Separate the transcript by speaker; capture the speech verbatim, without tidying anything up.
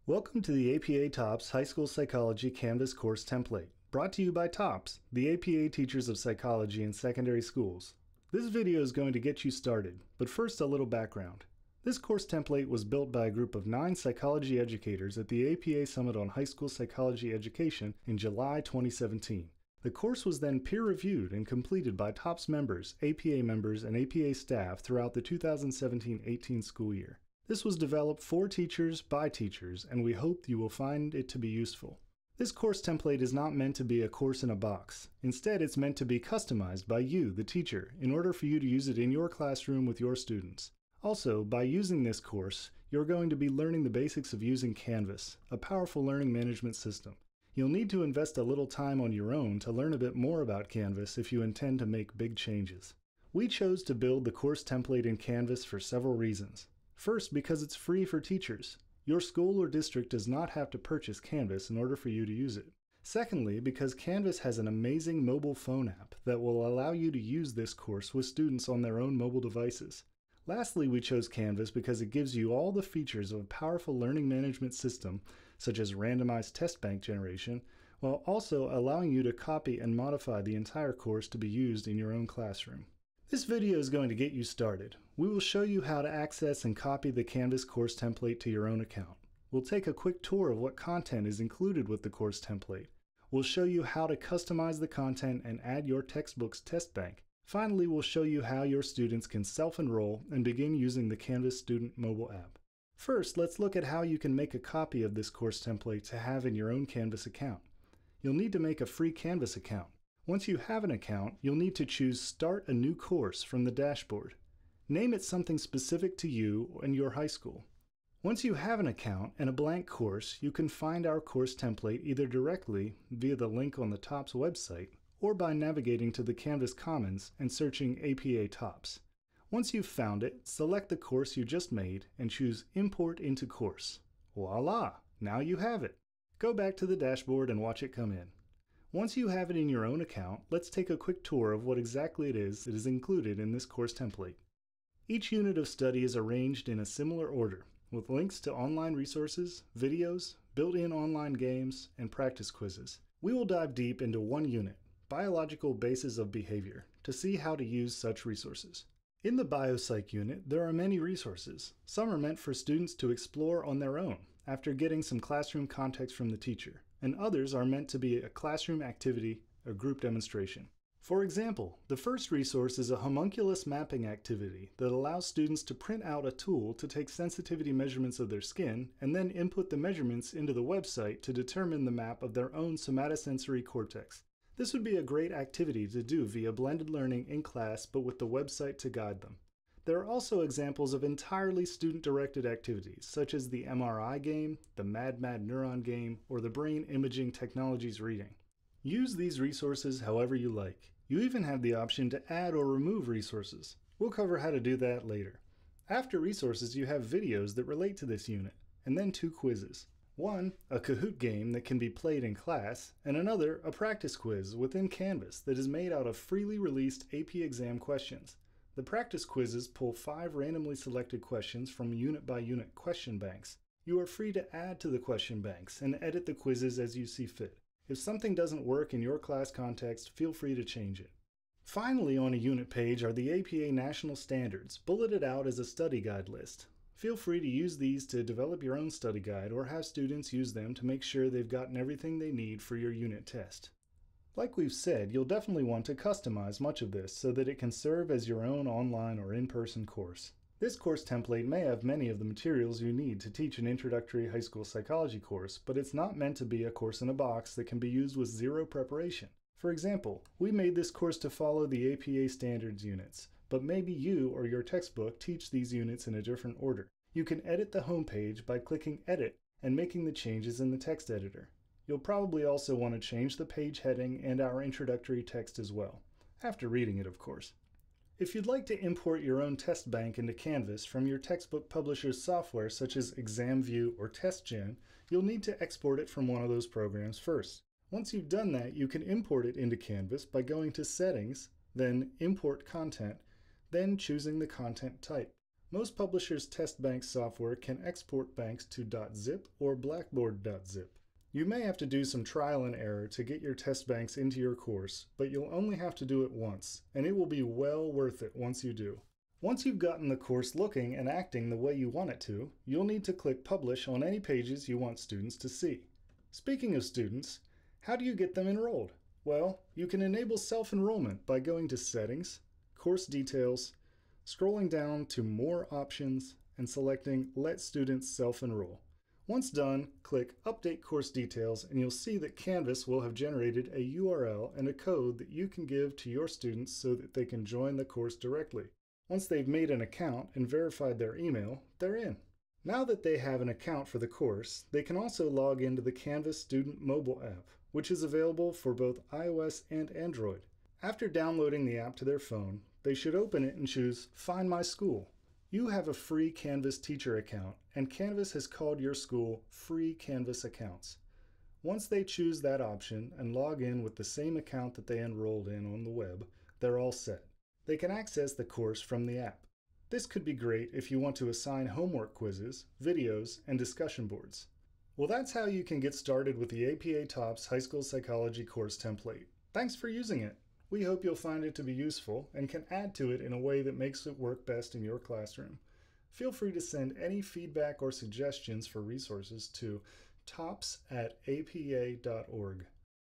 Speaker 1: Welcome to the A P A TOPSS High School Psychology Canvas course template, brought to you by TOPSS, the A P A Teachers of Psychology in Secondary Schools. This video is going to get you started, but first a little background. This course template was built by a group of nine psychology educators at the A P A Summit on High School Psychology Education in July twenty seventeen. The course was then peer-reviewed and completed by TOPSS members, A P A members, and A P A staff throughout the two thousand seventeen eighteen school year. This was developed for teachers by teachers, and we hope you will find it to be useful. This course template is not meant to be a course in a box. Instead, it's meant to be customized by you, the teacher, in order for you to use it in your classroom with your students. Also, by using this course, you're going to be learning the basics of using Canvas, a powerful learning management system. You'll need to invest a little time on your own to learn a bit more about Canvas if you intend to make big changes. We chose to build the course template in Canvas for several reasons. First, because it's free for teachers. Your school or district does not have to purchase Canvas in order for you to use it. Secondly, because Canvas has an amazing mobile phone app that will allow you to use this course with students on their own mobile devices. Lastly, we chose Canvas because it gives you all the features of a powerful learning management system, such as randomized test bank generation, while also allowing you to copy and modify the entire course to be used in your own classroom. This video is going to get you started. We will show you how to access and copy the Canvas course template to your own account. We'll take a quick tour of what content is included with the course template. We'll show you how to customize the content and add your textbook's test bank. Finally, we'll show you how your students can self-enroll and begin using the Canvas student mobile app. First, let's look at how you can make a copy of this course template to have in your own Canvas account. You'll need to make a free Canvas account. Once you have an account, you'll need to choose Start a New Course from the dashboard. Name it something specific to you and your high school. Once you have an account and a blank course, you can find our course template either directly via the link on the TOPSS website or by navigating to the Canvas Commons and searching A P A TOPSS. Once you've found it, select the course you just made and choose Import into Course. Voila! Now you have it. Go back to the dashboard and watch it come in. Once you have it in your own account, let's take a quick tour of what exactly it is that is included in this course template. Each unit of study is arranged in a similar order, with links to online resources, videos, built-in online games, and practice quizzes. We will dive deep into one unit, Biological Bases of Behavior, to see how to use such resources. In the Biopsych unit, there are many resources. Some are meant for students to explore on their own, after getting some classroom context from the teacher, and others are meant to be a classroom activity or group demonstration. For example, the first resource is a homunculus mapping activity that allows students to print out a tool to take sensitivity measurements of their skin and then input the measurements into the website to determine the map of their own somatosensory cortex. This would be a great activity to do via blended learning in class, but with the website to guide them. There are also examples of entirely student-directed activities, such as the M R I game, the Mad Mad Neuron game, or the Brain Imaging Technologies reading. Use these resources however you like. You even have the option to add or remove resources. We'll cover how to do that later. After resources, you have videos that relate to this unit, and then two quizzes. One, a Kahoot game that can be played in class, and another, a practice quiz within Canvas that is made out of freely released A P exam questions. The practice quizzes pull five randomly selected questions from unit-by-unit question banks. You are free to add to the question banks and edit the quizzes as you see fit. If something doesn't work in your class context, feel free to change it. Finally, on a unit page are the A P A National Standards, bulleted out as a study guide list. Feel free to use these to develop your own study guide or have students use them to make sure they've gotten everything they need for your unit test. Like we've said, you'll definitely want to customize much of this so that it can serve as your own online or in-person course. This course template may have many of the materials you need to teach an introductory high school psychology course, but it's not meant to be a course in a box that can be used with zero preparation. For example, we made this course to follow the A P A standards units, but maybe you or your textbook teach these units in a different order. You can edit the homepage by clicking Edit and making the changes in the text editor. You'll probably also want to change the page heading and our introductory text as well, after reading it, of course. If you'd like to import your own test bank into Canvas from your textbook publisher's software such as ExamView or TestGen, you'll need to export it from one of those programs first. Once you've done that, you can import it into Canvas by going to Settings, then Import Content, then choosing the content type. Most publishers' test bank software can export banks to .zip or blackboard.zip. You may have to do some trial and error to get your test banks into your course, but you'll only have to do it once, and it will be well worth it once you do. Once you've gotten the course looking and acting the way you want it to, you'll need to click Publish on any pages you want students to see. Speaking of students, how do you get them enrolled? Well, you can enable self-enrollment by going to Settings, Course Details, scrolling down to More Options, and selecting Let Students Self-Enroll. Once done, click Update Course Details and you'll see that Canvas will have generated a U R L and a code that you can give to your students so that they can join the course directly. Once they've made an account and verified their email, they're in. Now that they have an account for the course, they can also log into the Canvas Student mobile app, which is available for both iOS and Android. After downloading the app to their phone, they should open it and choose Find My School. You have a free Canvas teacher account, and Canvas has called your school Free Canvas Accounts. Once they choose that option and log in with the same account that they enrolled in on the web, they're all set. They can access the course from the app. This could be great if you want to assign homework quizzes, videos, and discussion boards. Well, that's how you can get started with the A P A TOPSS High School Psychology course template. Thanks for using it. We hope you'll find it to be useful and can add to it in a way that makes it work best in your classroom. Feel free to send any feedback or suggestions for resources to tops at A P A dot org.